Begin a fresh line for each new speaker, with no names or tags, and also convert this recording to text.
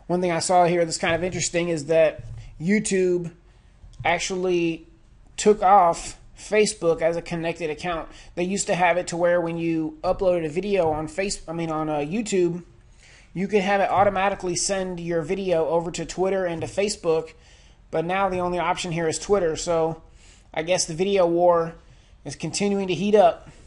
One thing I saw here that's kind of interesting is that YouTube actually took off Facebook as a connected account. They used to have it to where when you uploaded a video on YouTube, you could have it automatically send your video over to Twitter and to Facebook, but now the only option here is Twitter. So I guess the video war is continuing to heat up.